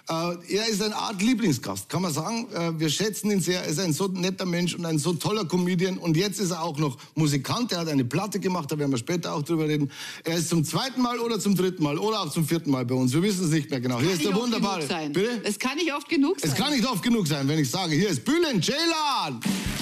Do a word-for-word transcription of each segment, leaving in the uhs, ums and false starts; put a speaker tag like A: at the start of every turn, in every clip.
A: Äh, er ist eine Art Lieblingsgast, kann man sagen. Äh, wir schätzen ihn sehr. Er ist ein so netter Mensch und ein so toller Comedian. Und jetzt ist er auch noch Musikant. Er hat eine Platte gemacht, da werden wir später auch drüber reden. Er ist zum zweiten Mal oder zum dritten Mal oder auch zum vierten Mal bei uns. Wir wissen es nicht mehr genau. Hier ist der wunderbare.
B: Bitte? Es kann nicht oft genug sein.
A: Es kann nicht oft genug sein, wenn ich sage, hier ist Bülent Ceylan.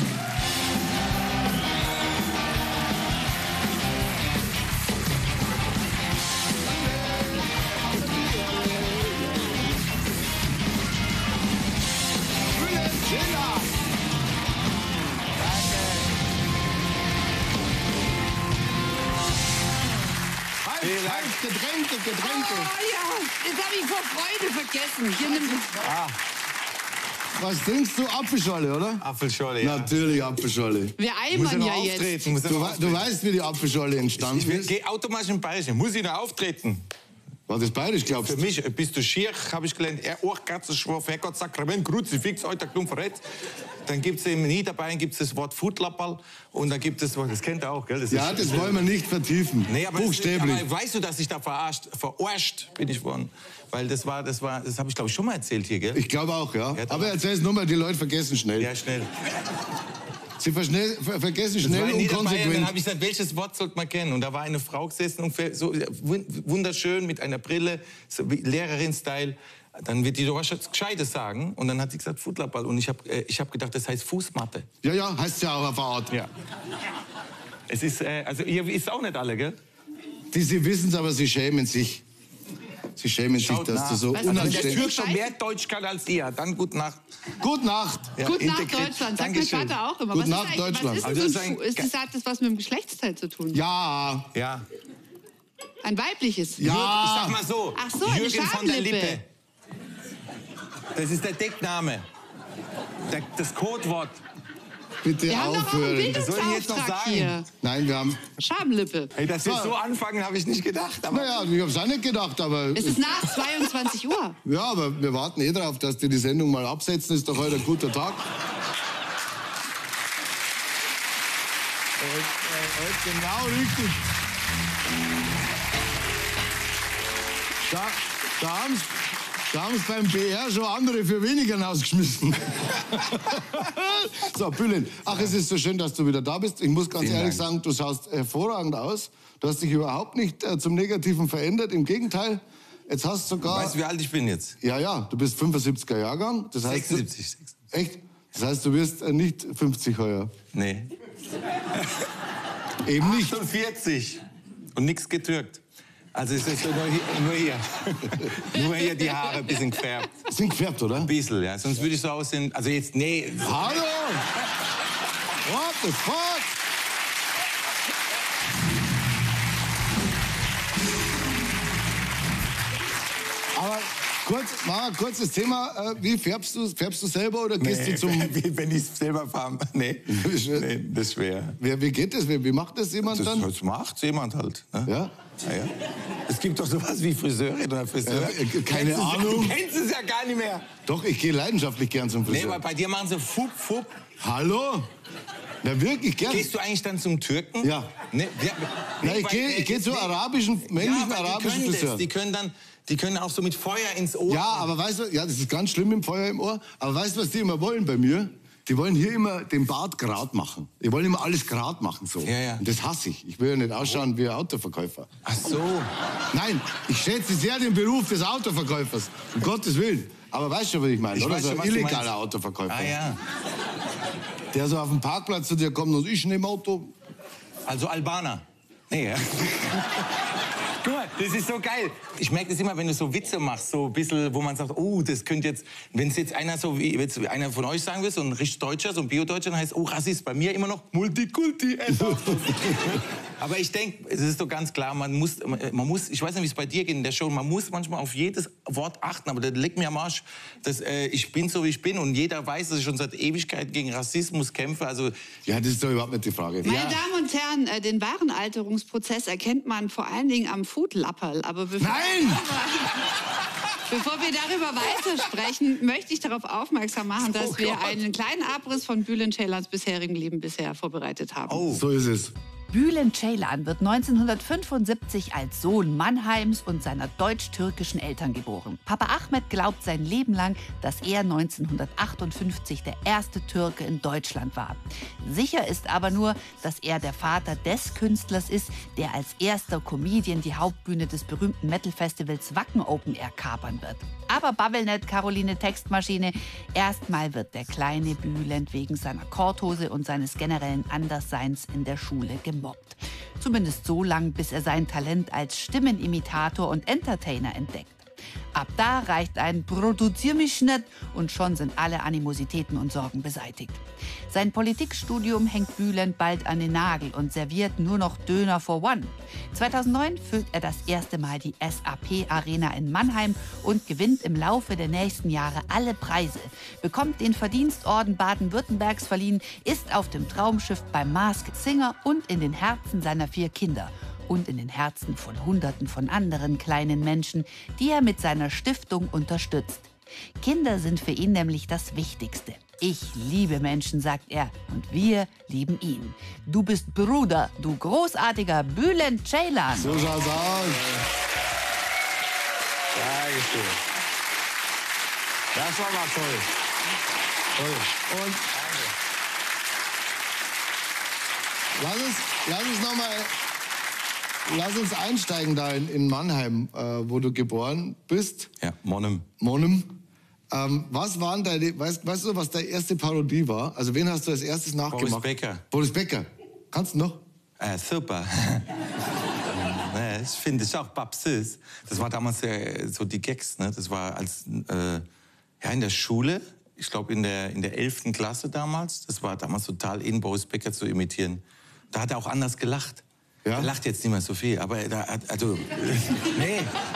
A: Getränke, Getränke.
B: Oh ja, jetzt habe ich vor Freude vergessen. Hier nimm
A: ah. Was trinkst du? Apfelschorle, oder?
C: Apfelschorle, ja.
A: Natürlich Apfelschorle.
B: Wir eimern ja jetzt.
A: Du, du weißt, wie die Apfelschorle entstanden ist?
C: Ich gehe automatisch in Bayerisch. Muss ich noch auftreten?
A: War das bayerisch, glaubst du?
C: Für mich bist du schier, habe ich gelernt. Er auch Katzenschwurf, Herrgott, Sakrament, Kruzifix, alter Klumpferett. Dann gibt es im Niederbayern gibt's das Wort Foodlapperl und dann gibt es, das kennt ihr auch, gell? Das
A: ja,
C: ist,
A: das wollen wir nicht vertiefen.
C: Nee, aber
A: buchstäblich.
C: Das, aber weißt du, dass ich da verarscht, verarscht bin ich worden? Weil das war, das war, das habe ich glaube ich schon mal erzählt hier, gell?
A: Ich glaube auch, ja. ja aber erzähl es nur mal, die Leute vergessen schnell.
C: Ja, schnell.
A: Sie ver vergessen schnell und konsequent.
C: Dann habe ich gesagt, welches Wort sollte man kennen? Und da war eine Frau gesessen, und so wunderschön mit einer Brille, so Lehrerin-Style. Dann wird die doch was Gescheites sagen. Und dann hat sie gesagt, Foodlapperl. Und ich habe äh, ich hab gedacht, das heißt Fußmatte.
A: Ja, ja, heißt ja auch auf Art.
C: Ja. Es ist, äh, also ihr wisst auch nicht alle, gell?
A: Die, sie wissen es, aber sie schämen sich. Sie schämen
C: Schaut
A: sich, dass
C: nach.
A: du so
C: also,
A: unanständig...
C: Wenn der Türk schon mehr Deutsch kann als ihr, dann Gute Nacht.
A: Gute Nacht.
B: Ja, Gute Nacht, Deutschland. Sagt mein Vater auch immer.
A: Gute Nacht, Deutschland.
B: Was ist, also, das, ein, ist das, hat das was mit dem Geschlechtsteil zu tun?
A: Ja.
C: Ja.
B: Ein weibliches?
A: Ja.
C: Ich sag mal so.
B: Ach so, eine
C: Jürgen von der
B: Schamlippe.
C: Lippe. Das ist der Deckname. Der, das Codewort.
A: Bitte
B: wir haben
A: aufhören.
B: Das soll ich jetzt noch sagen? Hier.
A: Nein, wir haben...
B: Schamlippe.
C: Hey, dass wir so anfangen, habe ich nicht gedacht. Aber
A: naja, ich habe es auch nicht gedacht, aber...
B: Es ist nach zweiundzwanzig Uhr.
A: Ja, aber wir warten eh drauf, dass die die Sendung mal absetzen. Ist doch heute ein guter Tag. Heute genau richtig. Da, da haben es da haben's beim B R schon andere für weniger rausgeschmissen. So, Bülent, ach, es ist so schön, dass du wieder da bist. Ich muss ganz
C: Vielen
A: ehrlich
C: Dank.
A: sagen, du schaust hervorragend aus. Du hast dich überhaupt nicht äh, zum Negativen verändert. Im Gegenteil, jetzt hast du sogar...
C: Weißt du, wie alt ich bin jetzt?
A: Ja, ja, du bist fünfundsiebziger Jahrgang. Das heißt,
C: sechsundsiebzig.
A: Du, echt? Das heißt, du wirst äh, nicht fünfzig heuer.
C: Nee.
A: Eben nicht.
C: achtundvierzig. Und nichts getürkt. Also es ist nur hier. Nur hier, nur hier die Haare ein bisschen gefärbt.
A: Sind gefärbt, oder?
C: Ein bisschen, ja. Sonst würde ich so aussehen... Also jetzt, nee.
A: Hallo! What the fuck? Aber kurz, mal kurzes Thema. Wie färbst du? Färbst du selber oder gehst
C: nee,
A: du zum...
C: Wie, wenn ich es selber farbe. Nee. nee, das ist schwer.
A: Wie, wie geht das? Wie, wie macht das jemand
C: das,
A: dann?
C: Das macht jemand halt. Ne?
A: Ja?
C: Ja, ja. Es gibt doch sowas wie Friseurin oder Friseur.
A: Ja, keine
C: kennst
A: Ahnung.
C: Du kennst es ja gar nicht mehr.
A: Doch, ich gehe leidenschaftlich gern zum Friseur.
C: Nee, aber bei dir machen sie Fupp, Fupp.
A: Hallo? Ja, wirklich gern.
C: Gehst du eigentlich dann zum Türken?
A: Ja.
C: Nee, ja,
A: nee, ich gehe ich geh zu arabischen, männlichen
C: ja,
A: arabischen
C: die
A: Friseuren.
C: Die können dann, die können auch so mit Feuer ins Ohr.
A: Ja, aber weißt du, ja, das ist ganz schlimm mit dem Feuer im Ohr. Aber weißt du, was die immer wollen bei mir? Die wollen hier immer den Bart gerade machen. Die wollen immer alles gerade machen so.
C: Ja, ja.
A: Und das hasse ich. Ich will ja nicht ausschauen wie ein Autoverkäufer.
C: Ach so.
A: Nein, ich schätze sehr den Beruf des Autoverkäufers. Um Gottes Willen. Aber weißt du, was ich meine?
C: Ich
A: oder?
C: weiß
A: So
C: schon,
A: ein
C: was du
A: illegaler
C: meinst.
A: Autoverkäufer.
C: Ah ja.
A: Der so auf dem Parkplatz zu dir kommt und ich nehme Auto.
C: Also Albaner. Nee, ja. Guck mal, das ist so geil. Ich merke das immer, wenn du so Witze machst, so ein bisschen, wo man sagt, oh, das könnte jetzt, wenn es jetzt einer so wie jetzt einer von euch sagen will, so ein richtig Deutscher, so ein Bio-Deutscher, dann heißt, oh, Rassist, bei mir immer noch Multikulti. Aber ich denke, es ist doch ganz klar, man muss, man muss, ich weiß nicht, wie es bei dir geht in der Show, man muss manchmal auf jedes Wort achten, aber das legt mir am Arsch, dass äh, ich bin so, wie ich bin und jeder weiß, dass ich schon seit Ewigkeit gegen Rassismus kämpfe, also...
A: Ja, das ist doch überhaupt nicht die Frage.
B: Meine
A: ja.
B: Damen und Herren, äh, den wahren Alterungsprozess erkennt man vor allen Dingen am Foodlapperl. Aber bevor,
A: Nein!
B: bevor wir darüber weitersprechen, möchte ich darauf aufmerksam machen, dass
A: Oh
B: wir
A: Gott.
B: einen kleinen Abriss von Bülent Ceylans bisherigem Leben bisher vorbereitet haben.
A: Oh. So ist es.
D: Bülent Ceylan wird neunzehnhundertfünfundsiebzig als Sohn Mannheims und seiner deutsch-türkischen Eltern geboren. Papa Ahmet glaubt sein Leben lang, dass er neunzehnhundertachtundfünfzig der erste Türke in Deutschland war. Sicher ist aber nur, dass er der Vater des Künstlers ist, der als erster Comedian die Hauptbühne des berühmten Metal-Festivals Wacken Open Air kapern wird. Aber babbel nicht, Caroline Textmaschine. Erstmal wird der kleine Bülent wegen seiner Korthose und seines generellen Andersseins in der Schule gemobbt. Zumindest so lang, bis er sein Talent als Stimmenimitator und Entertainer entdeckt. Ab da reicht ein "Produzier mich nicht" und schon sind alle Animositäten und Sorgen beseitigt. Sein Politikstudium hängt Bülent bald an den Nagel und serviert nur noch Döner for One. zweitausendneun füllt er das erste Mal die S A P Arena in Mannheim und gewinnt im Laufe der nächsten Jahre alle Preise, bekommt den Verdienstorden Baden-Württembergs verliehen, ist auf dem Traumschiff beim Masked Singer und in den Herzen seiner vier Kinder. Und in den Herzen von Hunderten von anderen kleinen Menschen, die er mit seiner Stiftung unterstützt. Kinder sind für ihn nämlich das Wichtigste. Ich liebe Menschen, sagt er, und wir lieben ihn. Du bist Bruder, du großartiger Bülent Ceylan.
A: So schaut's aus.
C: Dankeschön. Das war mal toll.
A: Toll. Und lass uns, lass uns noch mal... Lass uns einsteigen da in, in Mannheim, äh, wo du geboren bist.
C: Ja, Monnem.
A: Monnem. Ähm, was waren deine, weißt, weißt du, was deine erste Parodie war? Also wen hast du als erstes nachgemacht?
C: Boris Becker.
A: Boris Becker. Kannst du noch?
C: Äh, super. Ich finde es auch babsüß. Das war damals äh, so die Gags, ne? Das war als, äh, ja, in der Schule, ich glaube in der, in der elften Klasse damals, das war damals total in, Boris Becker zu imitieren. Da hat er auch anders gelacht. Ja? Er lacht jetzt nicht mehr so viel, aber da hat, also, nee.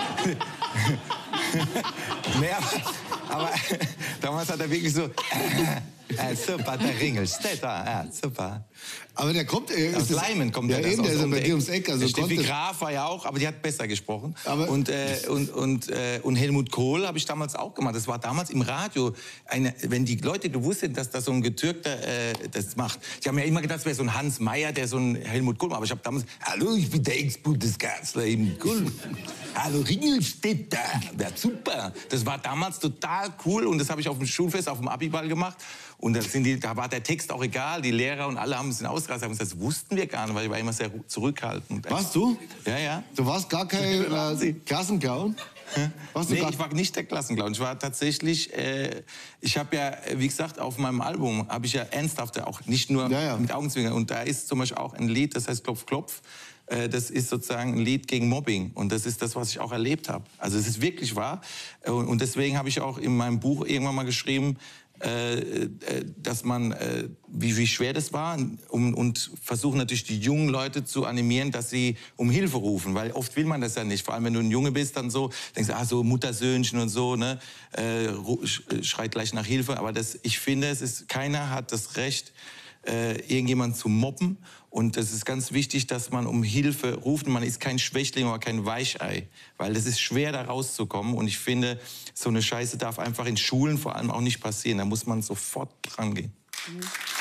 C: nee, aber, aber damals hat er wirklich so, äh, super, der Ringelstädter, ja, super.
A: Aber der kommt... Äh,
C: aus Leimen kommt
A: ja,
C: der.
A: Eben,
C: Das
A: der ist
C: um
A: bei dir ums Eck. Also
C: Steffi Graf war ja auch, aber die hat besser gesprochen.
A: Aber
C: und, äh, und, und, äh, und Helmut Kohl habe ich damals auch gemacht. Das war damals im Radio. Eine, wenn die Leute gewusst hätten, dass das so ein Getürkter äh, das macht. Die haben ja immer gedacht, es wäre so ein Hans Meyer, der so ein Helmut Kohl macht. Aber ich habe damals, hallo, ich bin der Ex-Bundeskanzler Helmut Kohl. Hallo, Ringelstädter. Ja, super. Das war damals total cool und das habe ich auf dem Schulfest, auf dem Abiball gemacht. Und da, sind die, da war der Text auch egal. Die Lehrer und alle haben es ausgerastet. Das wussten wir gar nicht, weil ich war immer sehr zurückhaltend.
A: Warst du?
C: Ja, ja.
A: Du warst gar kein äh, Klassenclown?
C: Warst du nee, gar... ich war nicht der Klassenclown. Ich war tatsächlich, äh, ich habe ja, wie gesagt, auf meinem Album habe ich ja ernsthafte, auch nicht nur
A: ja, ja.
C: mit Augenzwinkern. Und da ist zum Beispiel auch ein Lied, das heißt Klopf, Klopf. Äh, das ist sozusagen ein Lied gegen Mobbing. Und das ist das, was ich auch erlebt habe. Also es ist wirklich wahr. Und, und deswegen habe ich auch in meinem Buch irgendwann mal geschrieben, Äh, dass man, äh, wie, wie schwer das war um, und versuchen natürlich die jungen Leute zu animieren, dass sie um Hilfe rufen, weil oft will man das ja nicht, vor allem wenn du ein Junge bist, dann so, denkst du, ah, so Muttersöhnchen und so, ne, äh, schreit gleich nach Hilfe, aber das, ich finde, es ist, keiner hat das Recht, äh, irgendjemanden zu mobben und es ist ganz wichtig, dass man um Hilfe ruft und man ist kein Schwächling oder kein Weichei, weil es ist schwer, da rauszukommen und ich finde, so eine Scheiße darf einfach in Schulen vor allem auch nicht passieren, da muss man sofort dran gehen. Mhm.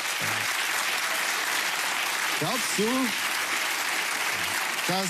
A: Glaubst du, dass...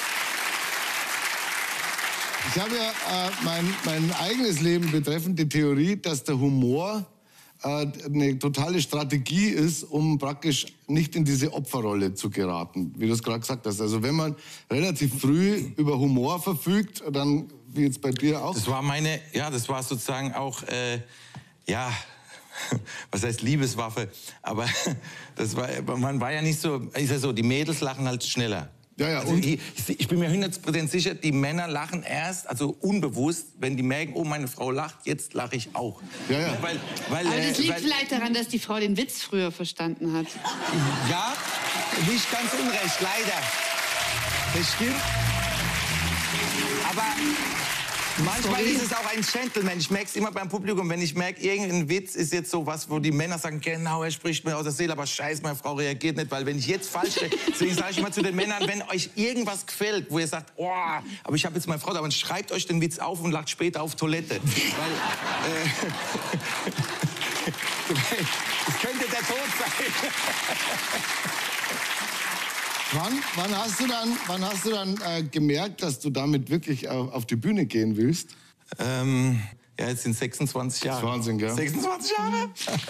A: Ich habe ja äh, mein, mein eigenes Leben betreffend die Theorie, dass der Humor eine totale Strategie ist, um praktisch nicht in diese Opferrolle zu geraten, wie du es gerade gesagt hast. Also wenn man relativ früh über Humor verfügt, dann, wie jetzt bei dir auch.
C: Das war meine, ja, das war sozusagen auch, äh, ja, was heißt Liebeswaffe, aber das war, man war ja nicht so, ist ja so, die Mädels lachen halt schneller.
A: Ja, ja,
C: also
A: und?
C: Ich, ich bin mir hundert Prozent sicher, die Männer lachen erst, also unbewusst, wenn die merken, oh, meine Frau lacht, jetzt lache ich auch.
A: Ja, ja.
C: Weil, weil,
B: Aber das liegt
C: weil,
B: vielleicht daran, dass die Frau den Witz früher verstanden hat.
C: Ja, nicht ganz unrecht, leider. Das stimmt. Aber manchmal Sorry. ist es auch ein Gentleman. Ich merke es immer beim Publikum, wenn ich merke, irgendein Witz ist jetzt so was, wo die Männer sagen, genau, er spricht mir aus der Seele, aber scheiße, meine Frau reagiert nicht, weil wenn ich jetzt falsch rede, deswegen sage ich immer zu den Männern, wenn euch irgendwas gefällt, wo ihr sagt, oh, aber ich habe jetzt meine Frau da, aber schreibt euch den Witz auf und lacht später auf Toilette. Weil, äh, das könnte der Tod sein.
A: Wann, wann hast du dann, wann hast du dann äh, gemerkt, dass du damit wirklich auf, auf die Bühne gehen willst?
C: Ähm, ja, jetzt sind sechsundzwanzig Jahre.
A: Das ist Wahnsinn, gell?
C: sechsundzwanzig Jahre?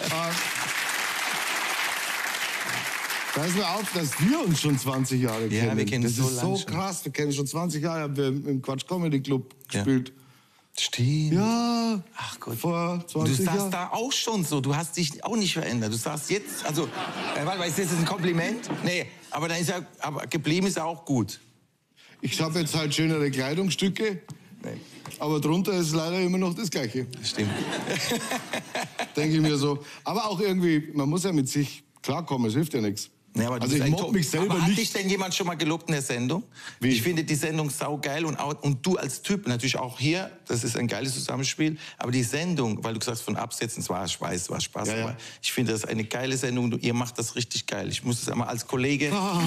A: Da ist mir auf, dass wir uns schon zwanzig Jahre kennen.
C: Ja, wir kennen
A: das
C: so
A: ist
C: lange
A: so
C: schon.
A: krass. Wir kennen schon zwanzig Jahre, haben wir im Quatsch Comedy Club
C: Ja.
A: gespielt.
C: Stimmt.
A: Ja,
C: Ach Gott.
A: vor
C: Du
A: zwanzig
C: sagst
A: Jahren.
C: da auch schon so, du hast dich auch nicht verändert. Du sagst jetzt, also, äh, warte mal, ist das ein Kompliment? Nee, aber dann ist ja, aber geblieben ist ja auch gut.
A: Ich habe jetzt halt schönere Kleidungsstücke,
C: Nee,
A: aber drunter ist leider immer noch das Gleiche.
C: stimmt.
A: Denke ich mir so. Aber auch irgendwie, man muss ja mit sich klarkommen, es hilft ja nichts.
C: Nee, aber du
A: Also
C: bist
A: ich
C: ein
A: mobb
C: Top.
A: mich selber
C: aber hat
A: nicht.
C: dich denn jemand schon mal gelobt in der Sendung?
A: Wie?
C: Ich finde die Sendung saugeil und, auch, und du als Typ natürlich auch hier, das ist ein geiles Zusammenspiel. Aber die Sendung, weil du gesagt hast, von Absetzen, es war Schweiß, es war Spaß.
A: Ja, ja.
C: Aber ich finde das eine geile Sendung. Du, ihr macht das richtig geil. Ich muss es einmal als Kollege...
A: Ah.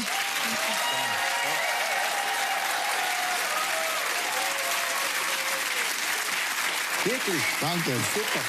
C: Wirklich.
A: Danke.
C: Super.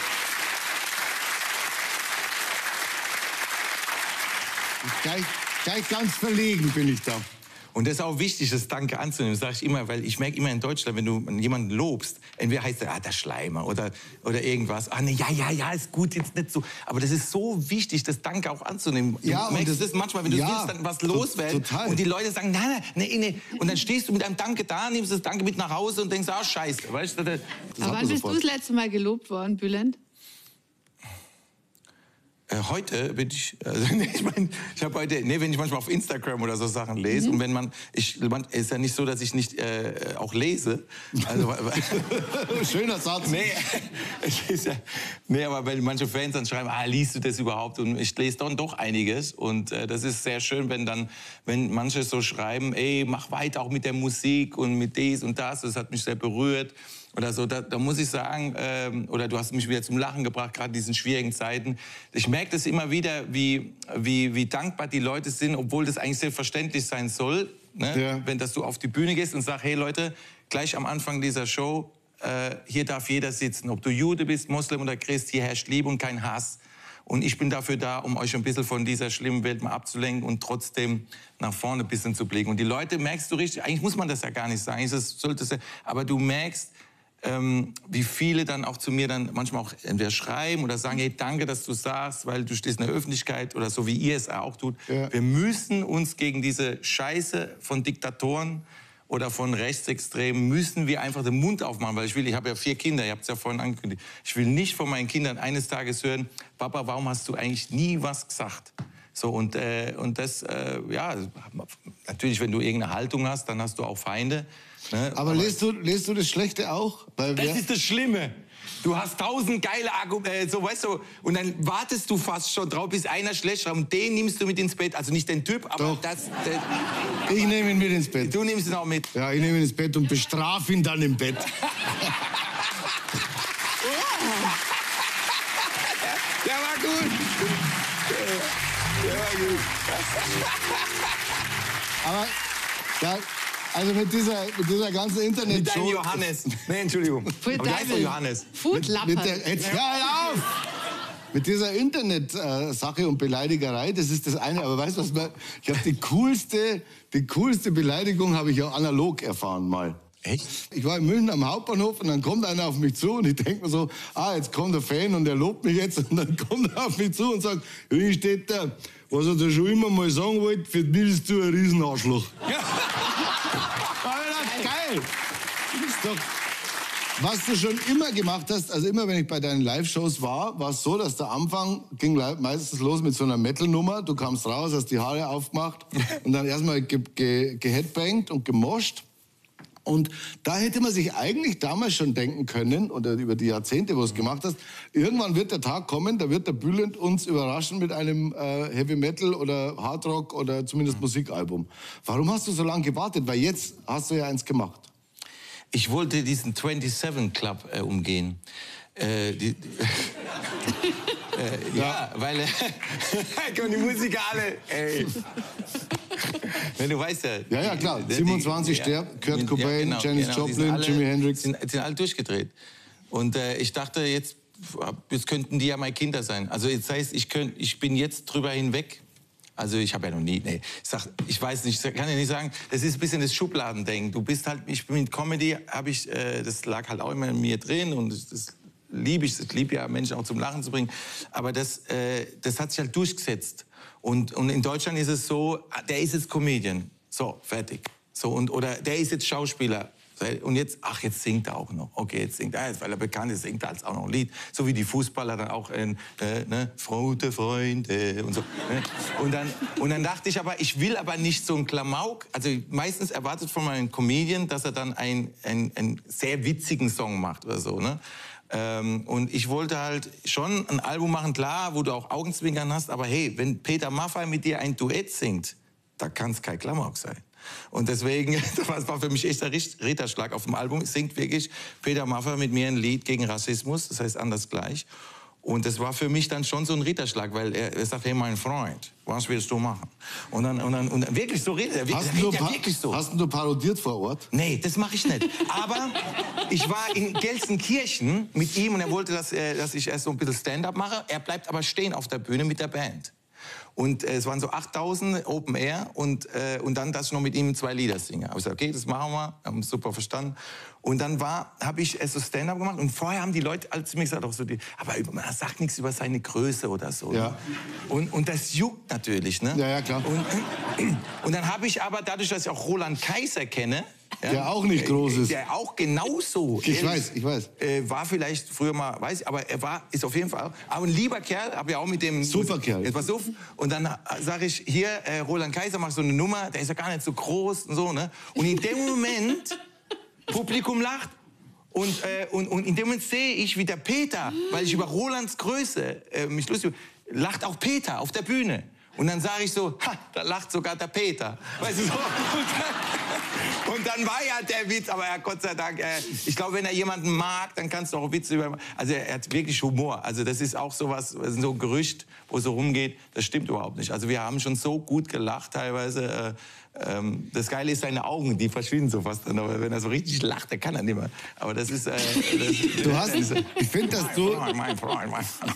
A: Gleich, gleich ganz verlegen bin ich da.
C: Und das ist auch wichtig, das Danke anzunehmen, sage ich immer, weil ich merke immer in Deutschland, wenn du jemanden lobst, entweder heißt er, ah, der Schleimer oder, oder irgendwas, ah, ne, ja, ja, ja, ist gut, jetzt nicht so. Aber das ist so wichtig, das Danke auch anzunehmen. Du
A: Ja, und
C: merkst
A: das-
C: das manchmal, wenn du
A: ja,
C: willst, dann was
A: to-
C: loswerden
A: total.
C: und die Leute sagen, nein, nein, nee, nee. Und dann stehst du mit einem Danke da, nimmst das Danke mit nach Hause und denkst, ah, scheiße. Weißt du, das,
A: Das
B: Aber
A: hat
B: wann
A: man
B: bist du
A: sofort.
B: das letzte Mal gelobt worden, Bülent?
C: Äh, heute bin ich, also, nee, ich meine, ich habe heute, nee, wenn ich manchmal auf Instagram oder so Sachen lese
B: Mhm.
C: und wenn man, ich, man, ist ja nicht so, dass ich nicht äh, auch lese. Also,
A: Schöner Satz.
C: nee, es ist ja, nee, aber weil manche Fans dann schreiben, ah, liest du das überhaupt? Und ich lese dann doch einiges und äh, das ist sehr schön, wenn dann, wenn manche so schreiben, ey, mach weiter auch mit der Musik und mit dies und das, das hat mich sehr berührt. Oder so, da, da muss ich sagen, ähm, oder du hast mich wieder zum Lachen gebracht, gerade in diesen schwierigen Zeiten. Ich merke das immer wieder, wie, wie, wie dankbar die Leute sind, obwohl das eigentlich selbstverständlich sein soll. Ne?
A: Ja.
C: Wenn dass du auf die Bühne gehst und sagst, hey Leute, gleich am Anfang dieser Show, äh, hier darf jeder sitzen. Ob du Jude bist, Moslem oder Christ, hier herrscht Liebe und kein Hass. Und ich bin dafür da, um euch ein bisschen von dieser schlimmen Welt mal abzulenken und trotzdem nach vorne ein bisschen zu blicken. Und die Leute, merkst du richtig, eigentlich muss man das ja gar nicht sagen, das sollte es ja, aber du merkst, Ähm, wie viele dann auch zu mir dann manchmal auch entweder schreiben oder sagen, hey, danke, dass du sagst, weil du stehst in der Öffentlichkeit oder so wie ihr es auch tut.
A: Ja.
C: Wir müssen uns gegen diese Scheiße von Diktatoren oder von Rechtsextremen, müssen wir einfach den Mund aufmachen, weil ich will, ich habe ja vier Kinder, ihr habt es ja vorhin angekündigt, ich will nicht von meinen Kindern eines Tages hören, Papa, warum hast du eigentlich nie was gesagt? So, und, äh, und das, äh, ja, natürlich, wenn du irgendeine Haltung hast, dann hast du auch Feinde. Ne?
A: Aber lest du, lest du das Schlechte auch? Weil
C: Das
A: wer-
C: ist das Schlimme. Du hast tausend geile Argumente, so weißt du, und dann wartest du fast schon drauf, bis einer schlecht schreibt. Und den nimmst du mit ins Bett. Also nicht den Typ, aber
A: Doch.
C: das. Der,
A: ich nehme ihn mit ins Bett.
C: du nimmst ihn auch mit.
A: Ja, ich nehme ihn ins Bett und bestrafe ihn dann im Bett.
C: Der war gut. Der war gut.
A: Aber ja, also mit dieser, mit dieser ganzen
C: Mit deinem
A: Internet-Show...
C: Johannes. Nee, Entschuldigung.
B: Für
C: Aber der heißt doch
B: deine
C: Johannes.
B: Foodlapper.
A: Mit der, jetzt hör halt auf! Mit dieser Internet-Sache und Beleidigerei, das ist das eine. Aber weißt du was? man- Ich habe die coolste, die coolste Beleidigung habe ich auch analog erfahren mal.
C: Echt?
A: Ich war in München am Hauptbahnhof und dann kommt einer auf mich zu und ich denke mir so, ah, jetzt kommt der Fan und der lobt mich jetzt. Und dann kommt er auf mich zu und sagt, wie steht da? Was er da schon immer mal sagen wollte, für mich bist du ein Riesenarschloch. Alter, geil! Ist doch, was du schon immer gemacht hast, also immer wenn ich bei deinen Live-Shows war, war es so, dass der Anfang ging le- meistens los mit so einer Metal-Nummer. Du kamst raus, hast die Haare aufgemacht und dann erstmal ge ge geheadbangt und gemoscht. Und da hätte man sich eigentlich damals schon denken können, oder über die Jahrzehnte, wo du es gemacht hast, irgendwann wird der Tag kommen, da wird der Bülent uns überraschen mit einem äh, Heavy Metal oder Hard Rock oder zumindest Musikalbum. Warum hast du so lange gewartet? Weil jetzt hast du ja eins gemacht.
C: Ich wollte diesen siebenundzwanzig Club äh, umgehen. Äh, die, äh, ja, weil äh, kommen die Musiker alle. Ey. Ja, du weißt ja.
A: Ja, ja, klar.
C: die-
A: siebenundzwanzig
C: ja,
A: sterbt, Kurt
C: ja,
A: Cobain,
C: genau,
A: Janis
C: genau, die
A: Joplin,
C: sind alle,
A: Jimi Hendrix.
C: Sind, sind alle durchgedreht. Und äh, ich dachte, jetzt, jetzt könnten die ja meine Kinder sein. Also jetzt heißt, ich, könnt, ich bin jetzt drüber hinweg. Also ich habe ja noch nie, nee, ich, sag, ich weiß nicht, ich kann ja nicht sagen, das ist ein bisschen das Schubladendenken. Du bist halt, ich bin mit Comedy, habe ich, äh, das lag halt auch immer in mir drin und das, das liebe ich, ich liebe ja Menschen auch zum Lachen zu bringen. Aber das, äh, das hat sich halt durchgesetzt. Und, und in Deutschland ist es so, der ist jetzt Comedian, so, fertig. So, und, oder der ist jetzt Schauspieler. Und jetzt, ach, jetzt singt er auch noch. Okay, jetzt singt er, weil er bekannt ist, singt er als auch noch ein Lied. So wie die Fußballer dann auch, äh, ne, Freunde, Freunde und so. Ne? Und, dann, und dann dachte ich aber, ich will aber nicht so ein Klamauk. Also meistens erwartet von meinem Comedian, dass er dann einen ein sehr witzigen Song macht oder so, ne? Ähm, und ich wollte halt schon ein Album machen, klar, wo du auch Augenzwinkern hast. Aber hey, wenn Peter Maffay mit dir ein Duett singt, da kann es kein Klamauk sein. Und deswegen, das war für mich echt ein Ritterschlag auf dem Album. Es singt wirklich Peter Maffay mit mir ein Lied gegen Rassismus, das heißt anders gleich. Und das war für mich dann schon so ein Ritterschlag, weil er, er sagt, hey, mein Freund, was willst du machen? Und dann, und dann, und dann wirklich so redet er,
A: Hast
C: redet
A: du,
C: ja wirklich so.
A: Hast du parodiert vor Ort?
C: Nee, das mache ich nicht. Aber ich war in Gelsenkirchen mit ihm und er wollte, dass, äh, dass ich erst so ein bisschen Stand-up mache. Er bleibt aber stehen auf der Bühne mit der Band. Und äh, es waren so achttausend Open Air und, äh, und dann, dass ich noch mit ihm zwei Lieder singe. Ich gesagt, okay, das machen wir, haben super verstanden. Und dann habe ich äh, so Stand-up gemacht und vorher haben die Leute alle zu mir gesagt, auch so die, aber man sagt nichts über seine Größe oder so.
A: Ja.
C: Ne? Und, und das juckt natürlich. Ne?
A: Ja, ja, klar.
C: Und, und dann habe ich aber, dadurch, dass ich auch Roland Kaiser kenne, ja,
A: der auch nicht groß ist.
C: Der auch genauso.
A: Ich weiß, ich weiß.
C: Äh, war vielleicht früher mal, weiß ich, aber er war, ist auf jeden Fall auch ein lieber Kerl, habe ja auch mit dem...
A: Super Kerl.
C: Jetzt pass auf. Und dann sage ich, hier, äh, Roland Kaiser macht so eine Nummer, der ist ja gar nicht so groß und so, ne? Und in dem Moment, Publikum lacht. Und, äh, und, und in dem Moment sehe ich, wie der Peter, weil ich über Rolands Größe äh, mich lustig bin, lacht auch Peter auf der Bühne. Und dann sage ich so, ha, da lacht sogar der Peter. Weißt du so? Und dann, und dann war ja der Witz, aber er, Gott sei Dank, äh, ich glaube, wenn er jemanden mag, dann kannst du auch Witze über... Also er, er hat wirklich Humor. Also das ist auch sowas, so ein Gerücht, wo so rumgeht, das stimmt überhaupt nicht. Also wir haben schon so gut gelacht teilweise. Äh, ähm, das Geile ist seine Augen, die verschwinden so fast dann. Aber wenn er so richtig lacht, dann kann er nicht mehr. Aber das ist... Äh, das,
A: du hast... Ich finde, dass du...
C: Mein Freund, mein Freund.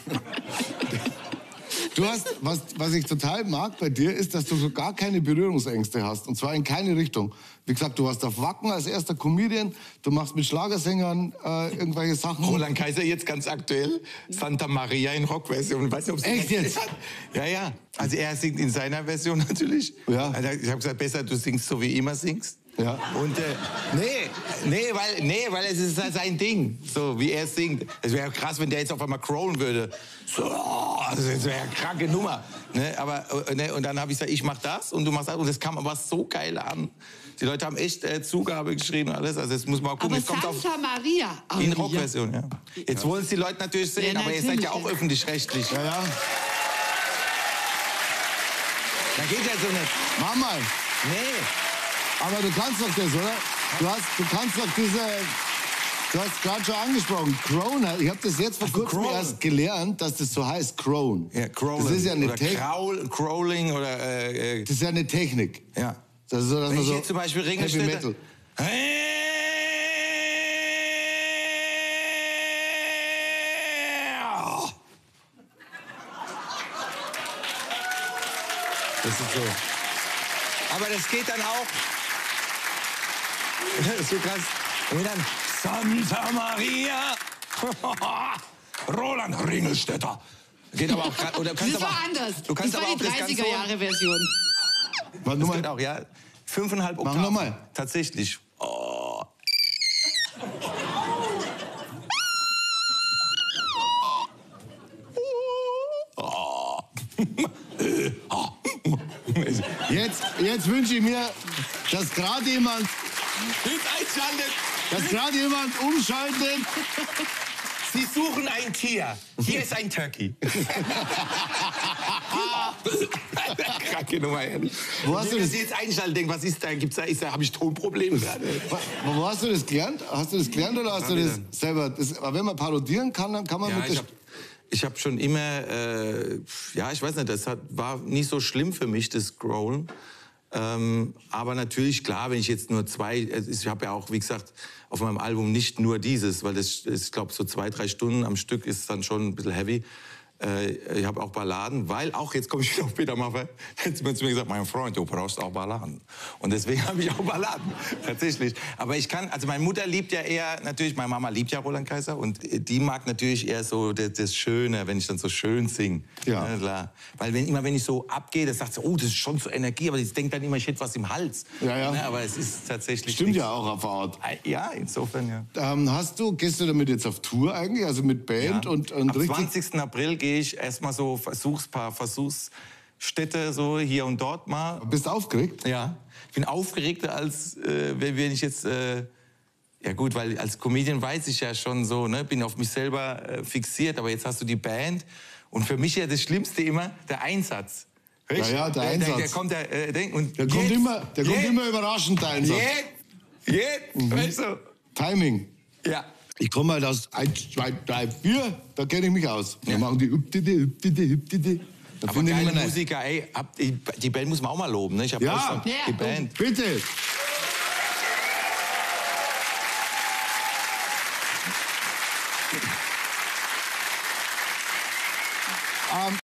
A: Du hast, was, was ich total mag bei dir, ist, dass du so gar keine Berührungsängste hast. Und zwar in keine Richtung. Wie gesagt, du warst auf Wacken als erster Comedian. Du machst mit Schlagersängern äh, irgendwelche Sachen.
C: Roland Kaiser jetzt ganz aktuell. Santa Maria in Rockversion. Weiß nicht,
A: Echt jetzt?
C: Ja, ja. Also er singt in seiner Version natürlich.
A: Ja.
C: Also ich habe gesagt, besser du singst so, wie immer singst.
A: Ja.
C: Und äh, nee, nee, weil, nee, weil es ist sein Ding, so wie er singt. Es wäre krass, wenn der jetzt auf einmal crowlen würde. So, also das wäre eine kranke Nummer. Ne? Aber, ne? Und dann habe ich gesagt, ich mach das und du machst das. Und das kam aber so geil an. Die Leute haben echt äh, Zugabe geschrieben und alles. Also jetzt muss man auch gucken.
B: Aber
C: es kommt
B: Santa
C: auf,
B: Maria. Oh,
C: in Rockversion, ja. Jetzt wollen es die Leute natürlich sehen,
B: Ja,
C: aber ihr seid ja
B: natürlich.
C: auch öffentlich-rechtlich.
A: Ja, ja.
C: Da geht ja so nicht.
A: Mach mal.
C: Nee.
A: Aber du kannst doch das, oder? Du, hast, du kannst doch diese... Du hast gerade schon angesprochen, Crown. Ich habe das jetzt vor kurzem
C: Crown.
A: erst gelernt, dass das so heißt, Crown.
C: Ja, Crawling.
A: Das ist ja eine
C: oder
A: Technik.
C: Crawl, Crawling oder... Äh, äh,
A: Das ist ja eine Technik.
C: ja.
A: Das ist so, dass
C: Wenn
A: man
C: ich
A: so
C: jetzt zum Beispiel
A: Heavy
C: Ringelstädter...
A: Metal.
C: Das ist so. Aber das geht dann auch. Das ist so krass. Und dann Santa Maria. Roland Ringelstädter. Geht aber auch grad, oder kannst
B: Das war
C: aber,
B: anders.
C: Du kannst
B: das war
C: aber
B: die
C: auch das ganz so-
B: dreißiger-Jahre-Version.
A: Warte
C: Das
A: mal.
C: geht auch, ja. Fünfeinhalb Oktaven.
A: noch mal.
C: Tatsächlich. Oh. Oh.
A: Jetzt, jetzt wünsche ich mir, dass gerade jemand, dass gerade jemand umschaltet.
C: Sie suchen ein Tier. Hier ist ein Turkey. Kranke Nummer, ehrlich.
A: Wo hast du
C: Wenn
A: das-
C: Sie jetzt einschalten, denken, was ist da? Gibt's da, ist da, habe ich Tonprobleme gerade?
A: Wo, wo hast du das gelernt? Hast du das gelernt oder hast du das
C: denn?
A: selber? Das, aber wenn man parodieren kann, dann kann man
C: Ja,
A: mit
C: ich
A: der...
C: habe ich hab schon immer, äh, ja, ich weiß nicht, das hat, war nicht so schlimm für mich, das Scrollen. Ähm, aber natürlich, klar, wenn ich jetzt nur zwei, ich habe ja auch, wie gesagt, auf meinem Album nicht nur dieses, weil das ist, ich glaube, so zwei, drei Stunden am Stück ist dann schon ein bisschen heavy. Äh, ich habe auch Balladen, weil auch, jetzt komme ich wieder auf Peter Maffay, hat mir zu mir gesagt, mein Freund, du brauchst auch Balladen. Und deswegen habe ich auch Balladen, tatsächlich. Aber ich kann, also meine Mutter liebt ja eher, natürlich, meine Mama liebt ja Roland Kaiser und die mag natürlich eher so das, das Schöne, wenn ich dann so schön singe.
A: Ja.
C: Ja, klar. Weil wenn, immer wenn ich so abgehe, das sagt sie, oh, das ist schon so Energie, aber ich denke dann immer, ich hätte was im Hals.
A: Ja, ja.
C: Ne, aber es ist tatsächlich
A: Stimmt
C: nichts.
A: ja auch auf Art.
C: Ja, insofern, ja.
A: Ähm, hast du, gehst du damit jetzt auf Tour eigentlich, also mit Band
C: Ja.
A: und, und
C: Am
A: richtig?
C: zwanzigsten April gehe ich erstmal so Versuchs, paar Versuchsstätte so hier und dort mal.
A: Bist du aufgeregt?
C: Ja, ich bin aufgeregter als äh, wenn wenn ich jetzt äh, ja gut, weil als Comedian weiß ich ja schon so, ne, bin auf mich selber äh, fixiert, aber jetzt hast du die Band und für mich ja das Schlimmste immer der Einsatz.
A: Ja, ja, der Einsatz.
C: Der, der kommt, der, äh, der, und
A: Der kommt
C: jetzt,
A: immer, der kommt
C: jetzt,
A: immer überraschend, der Einsatz.
C: Jetzt, jetzt,
A: Mhm.
C: weißt du?
A: Timing.
C: Ja.
A: Ich komme halt aus eins, zwei, drei, vier, da kenne ich mich aus.
C: Ja.
A: Dann machen die üptide, üptide, üptide. Da
C: Aber
A: finde ich
C: geile
A: immer nice.
C: Musiker, ey, hab, die, die Band muss man auch mal loben, ne? Ich hab
A: Ja.
C: auch schon
B: Ja.
C: die Band.
A: Bitte. Ähm,